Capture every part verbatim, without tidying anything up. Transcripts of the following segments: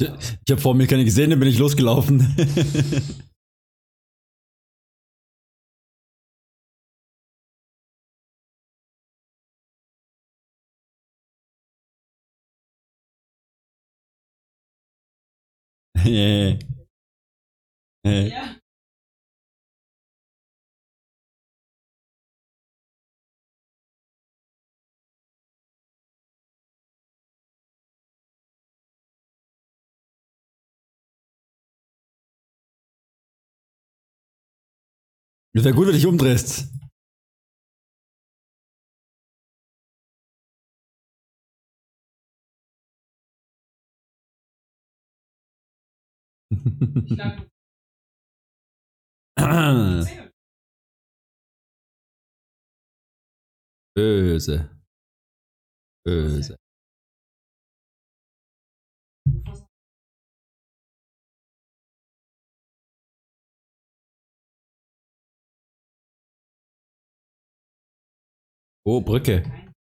Ich habe vor mir keine gesehen, dann bin ich losgelaufen. Äh, äh. Ja. Wäre gut, wenn du dich umdrehst. Schlag. Böse. Böse. Oh, Brücke.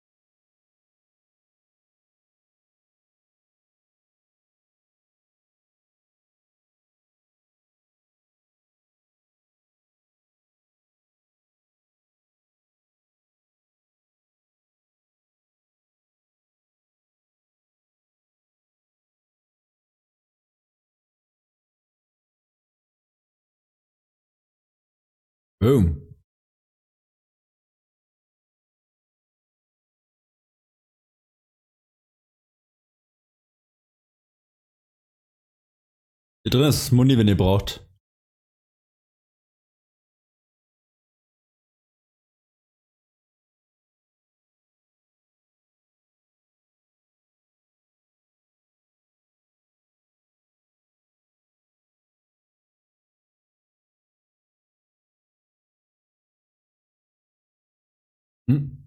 Boom. Hier drin ist Muni, wenn ihr braucht. Hm?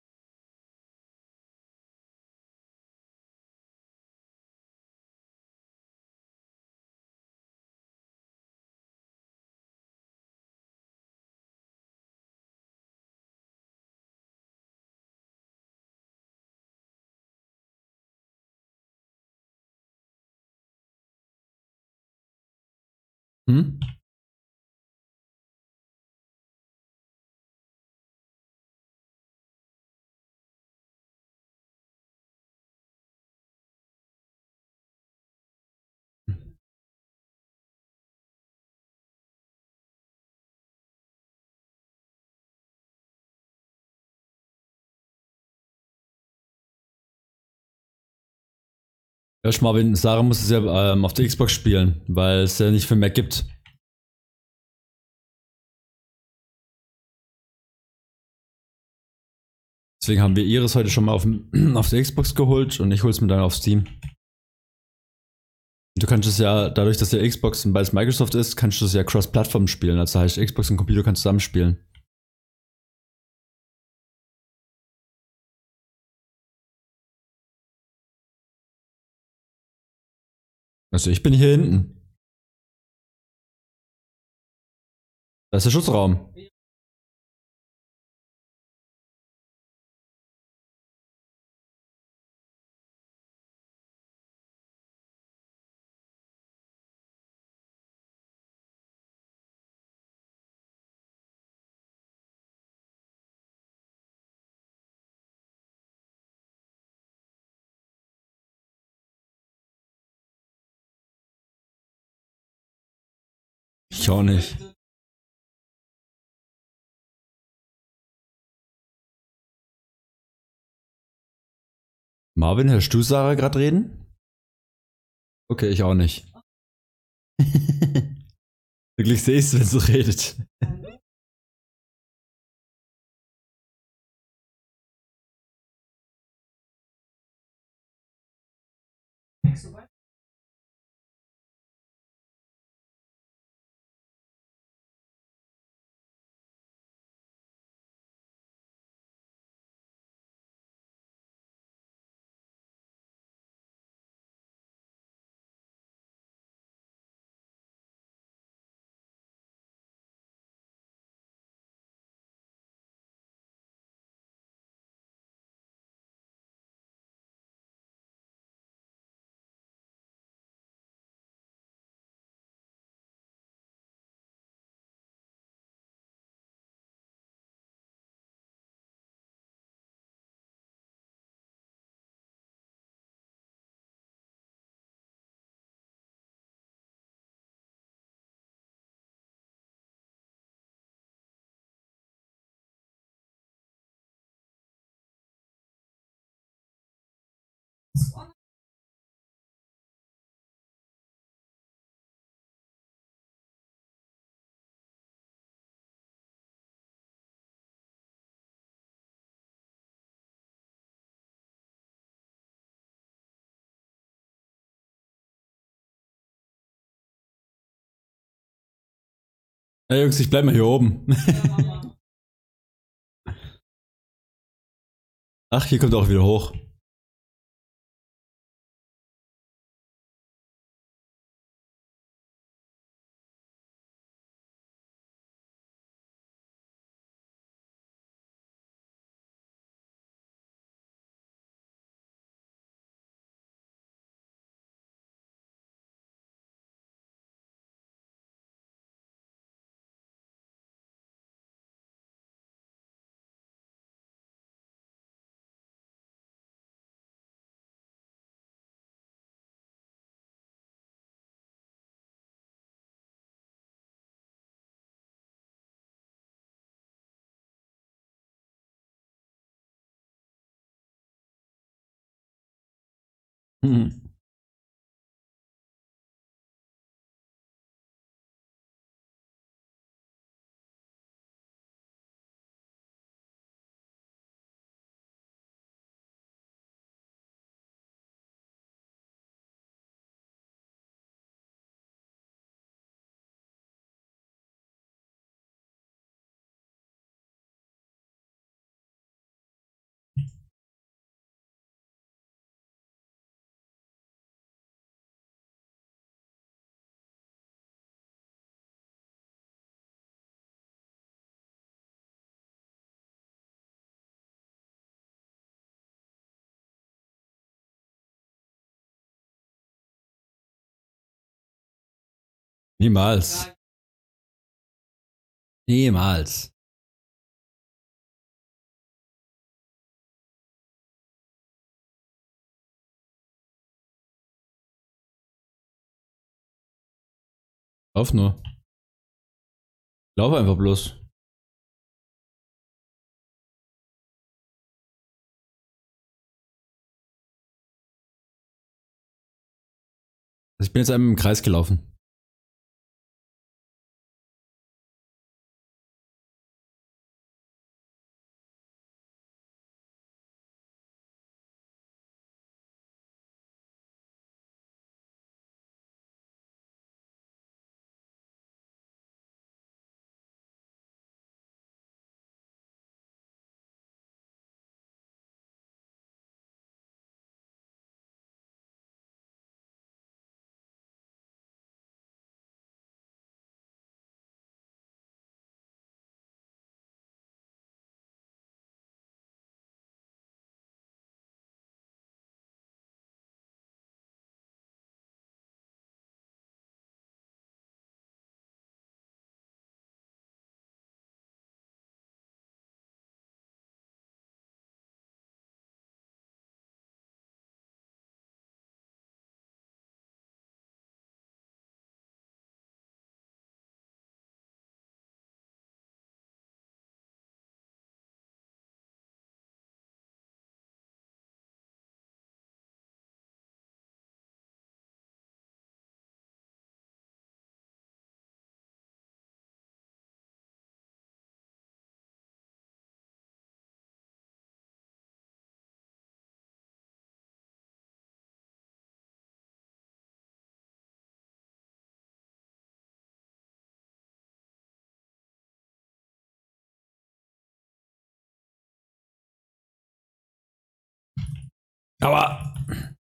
Hm? Hörst Marvin, Sarah muss es ja ähm, auf der Xbox spielen, weil es ja nicht für Mac gibt. Deswegen haben wir Iris heute schon mal auf, auf der Xbox geholt und ich hol's mir dann auf Steam. Du kannst es ja, dadurch, dass der Xbox und beides Microsoft ist, kannst du es ja Cross-Plattform spielen. Also heißt, Xbox und Computer kannst zusammen spielen. Also ich bin hier hinten. Da ist der Schutzraum. Ich auch nicht. Marvin, hörst du Sarah gerade reden? Okay, ich auch nicht. Wirklich sehe ich es, wenn sie redet. Ja, Jungs, ich bleib mal hier oben. Ach, hier kommt er auch wieder hoch. Hm. Niemals. Niemals. Lauf nur. Lauf einfach bloß. Also ich bin jetzt einmal im Kreis gelaufen. Aber.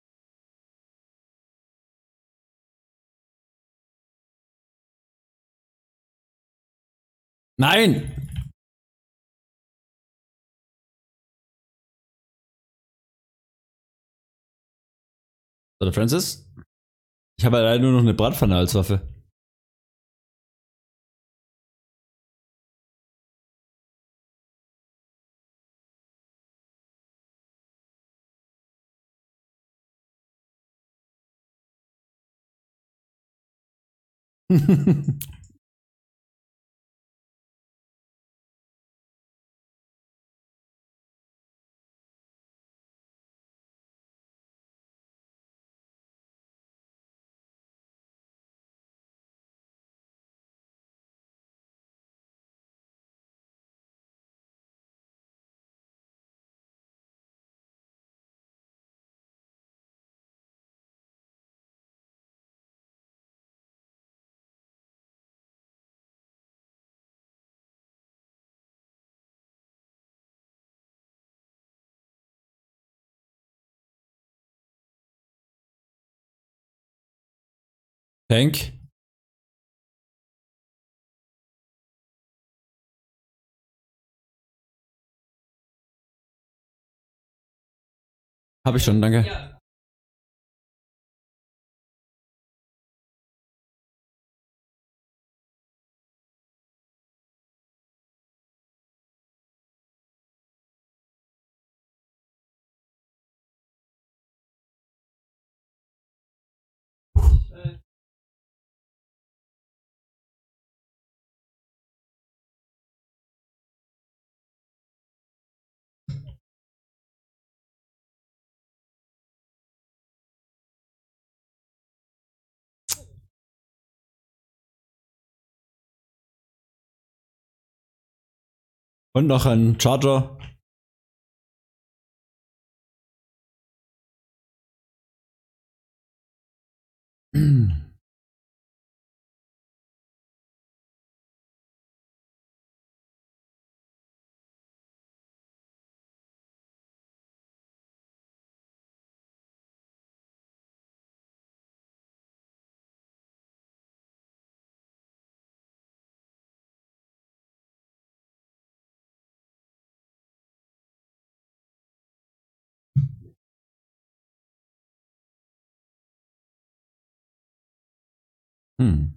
Nein! Oder Francis? Ich habe leider nur noch eine Bratpfanne als Waffe. Tank. Habe ich schon, danke. Ja. Und noch ein Charger. Hm.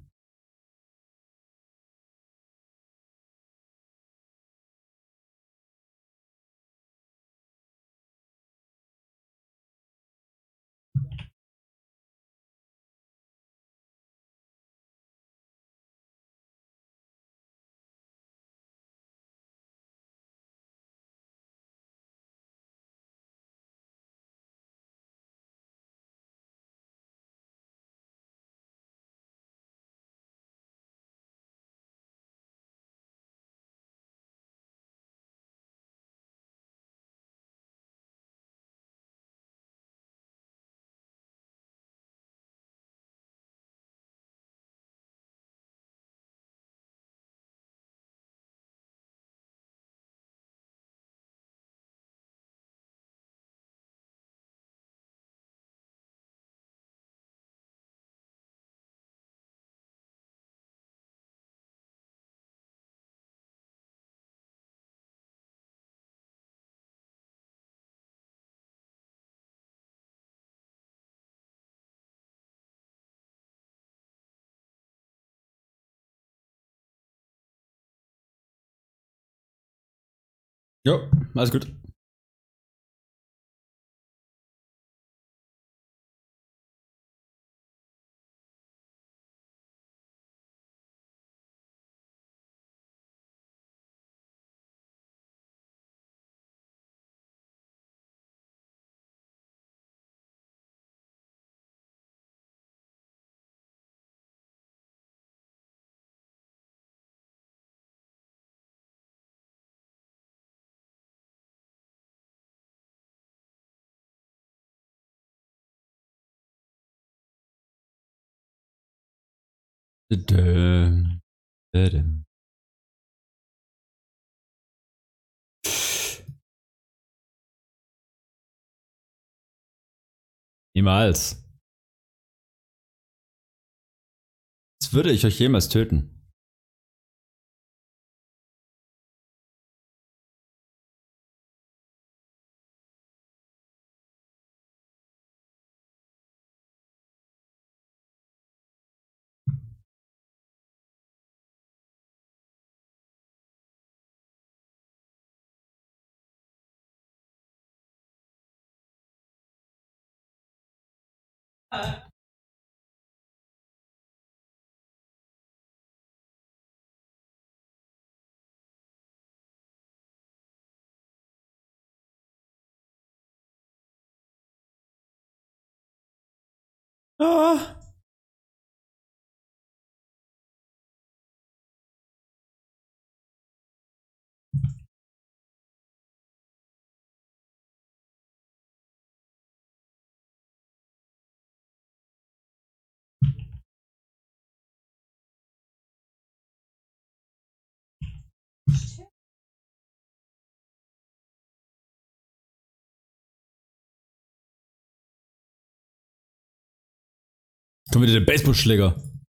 Jo, alles gut. Dädäm. Dädäm. Niemals. Was würde ich euch jemals töten? Ah. Komm wieder den Baseballschläger.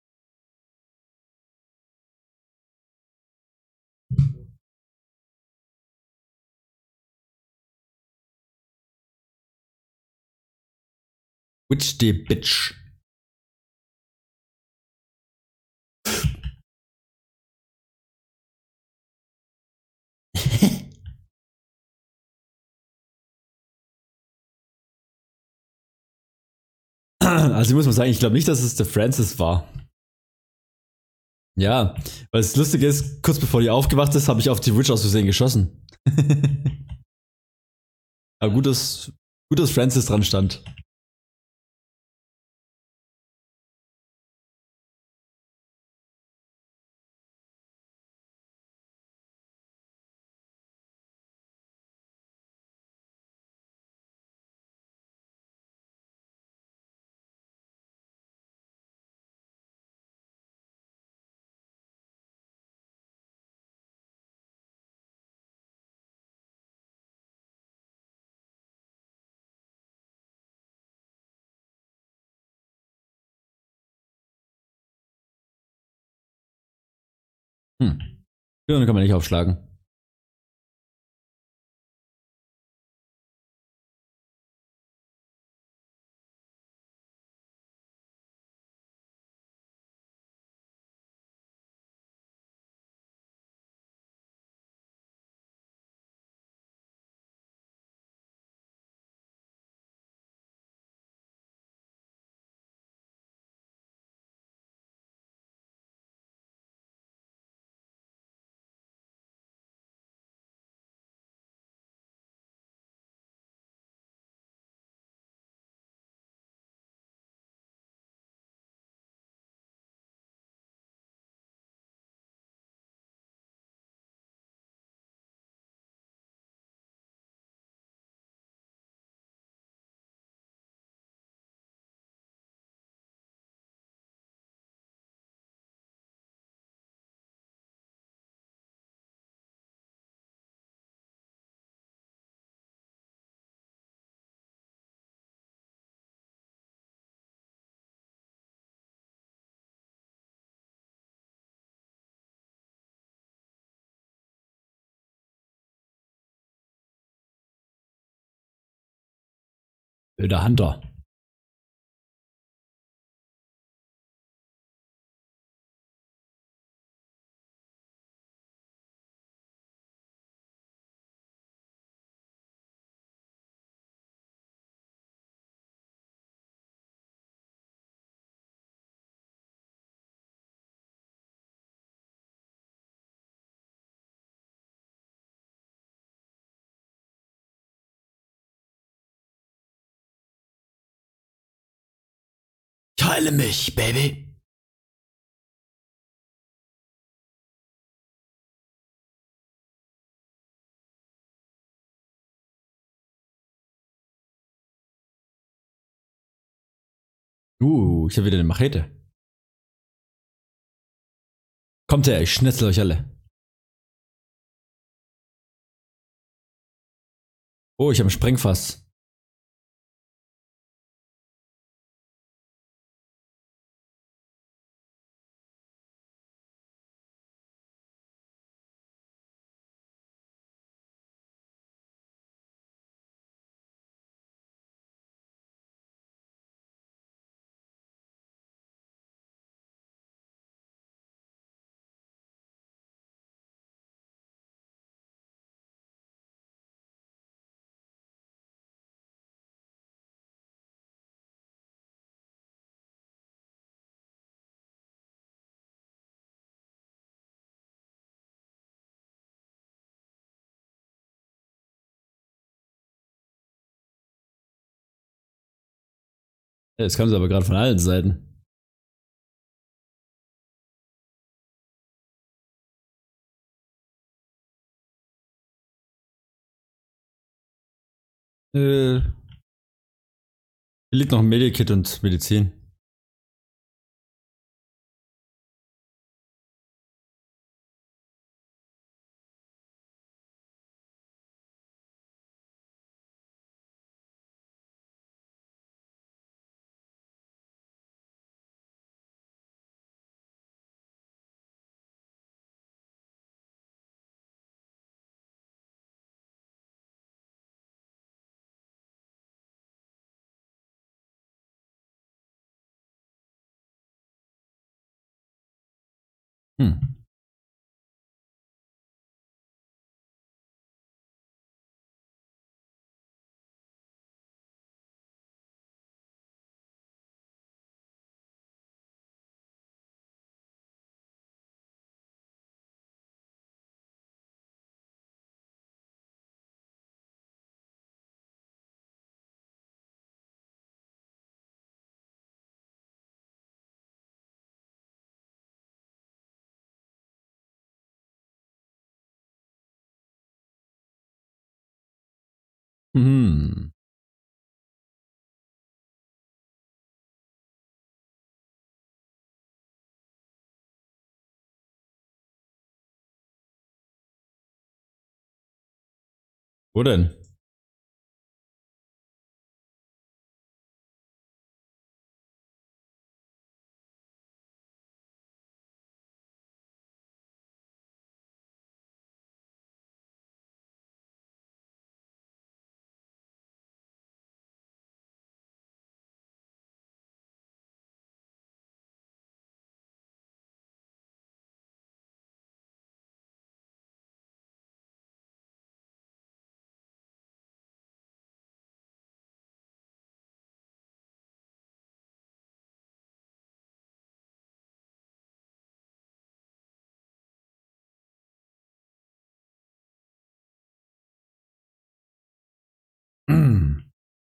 Witch the Bitch. Also ich muss mal sagen, ich glaube nicht, dass es der Francis war. Ja, weil das Lustige ist, kurz bevor die aufgewacht ist, habe ich auf die Witch aus Versehen geschossen. Aber gut, dass, gut, dass Francis dran stand. Hm. Ja, dann kann man nicht aufschlagen. Der Hunter. Teile mich, Baby. Uh, ich habe wieder eine Machete. Kommt her, ich schnetzel euch alle. Oh, ich habe ein Sprengfass. Ja, jetzt kam sie aber gerade von allen Seiten. Äh, hier liegt noch ein Medikit und Medizin. Hm. Hm. Wo denn? Hm.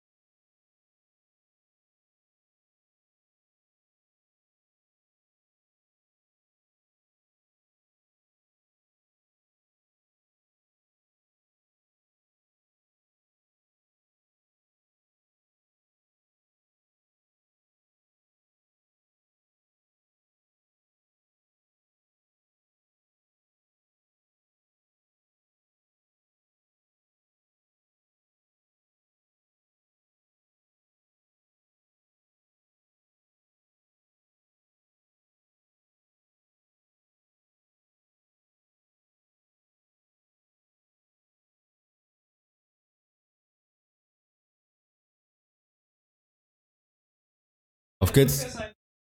Auf geht's.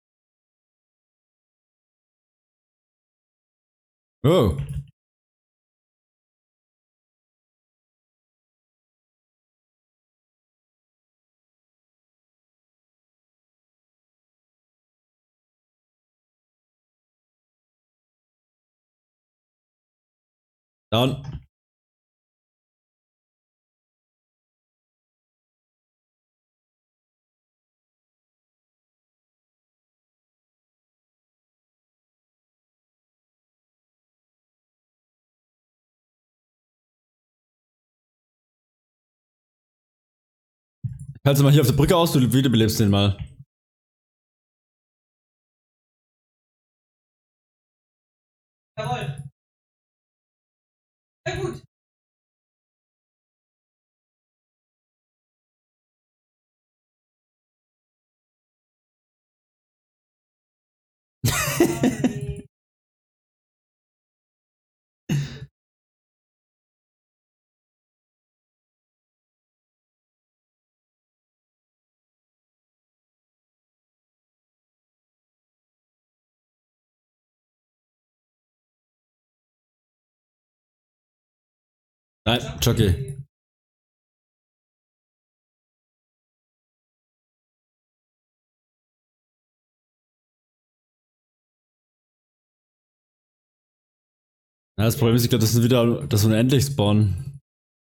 Oh. Down. Kannst du mal hier auf der Brücke aus, du wiederbelebst den mal. Jawohl. Sehr gut. Nein, Jockey. Ja, das Problem ist, ich glaube, das ist wieder das unendlich spawnen.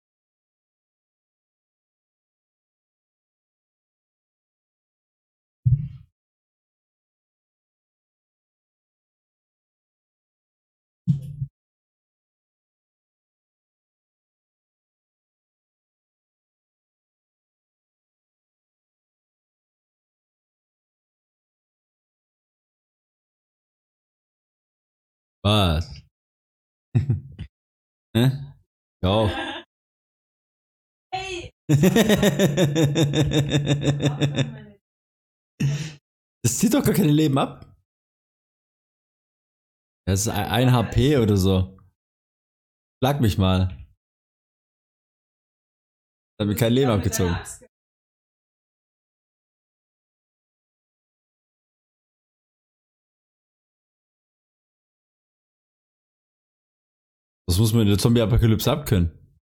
Was? Hä? Ja. Hey. Das zieht doch gar keine Leben ab. Das ist ein H P oder so. Schlag mich mal. Hat mir kein Leben abgezogen. Das muss man in der Zombie-Apokalypse abkönnen.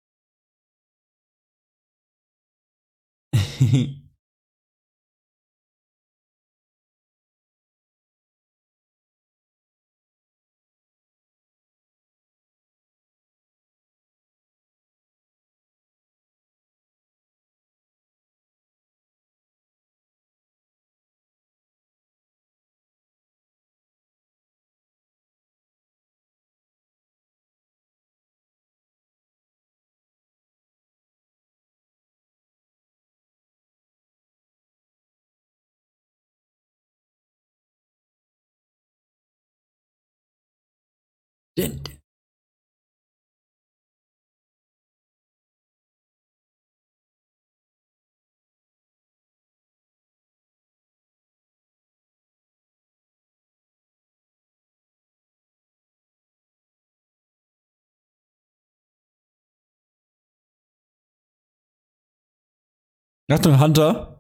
Achtung, Hunter.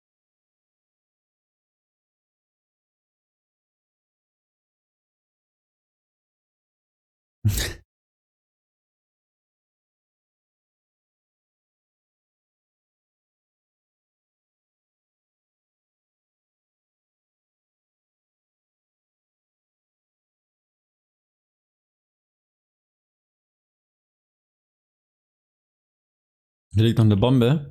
Hier liegt noch eine Bombe.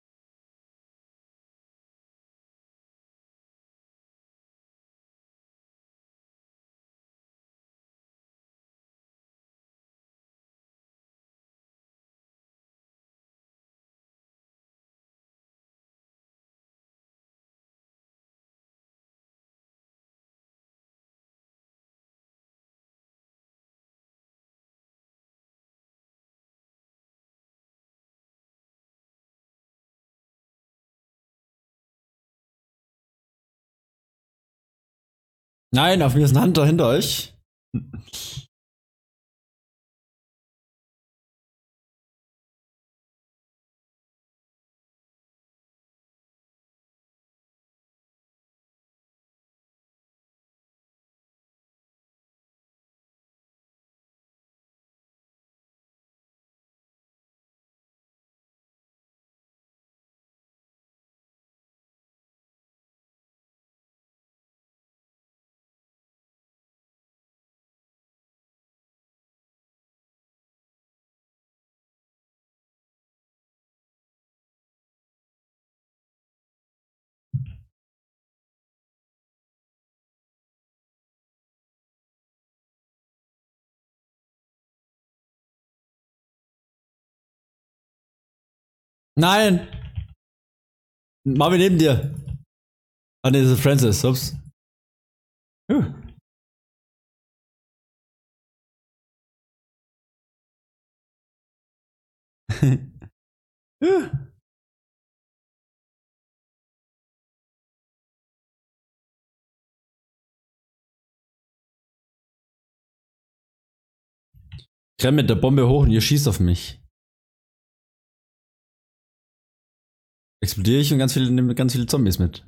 Nein, auf mir ist ein Hunter hinter euch. Nein! Marvin neben dir. Ah ne, das ist Francis, ups. Uh. uh. Ich renn mit der Bombe hoch und ihr schießt auf mich. Explodiere ich und ganz viele, nehme ganz viele Zombies mit.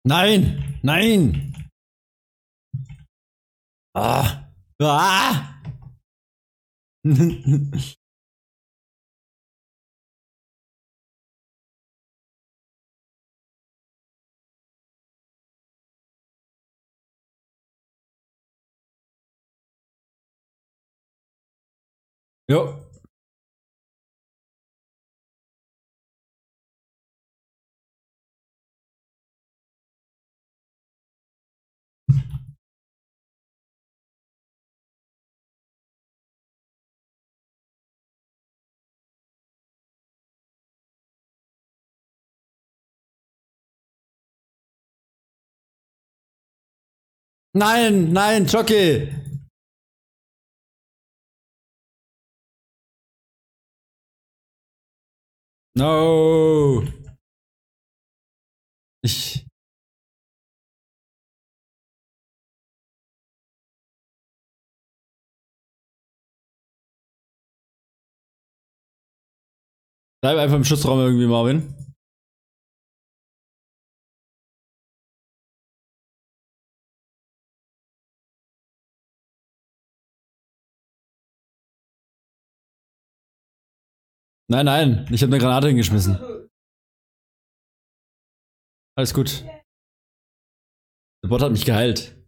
Nein! Nein! Ah! Ah! Jo. Nein, nein, Jockey! No! Ich. Bleib einfach im Schutzraum irgendwie, Marvin. Nein, nein, ich habe eine Granate hingeschmissen. Alles gut. Der Bot hat mich geheilt.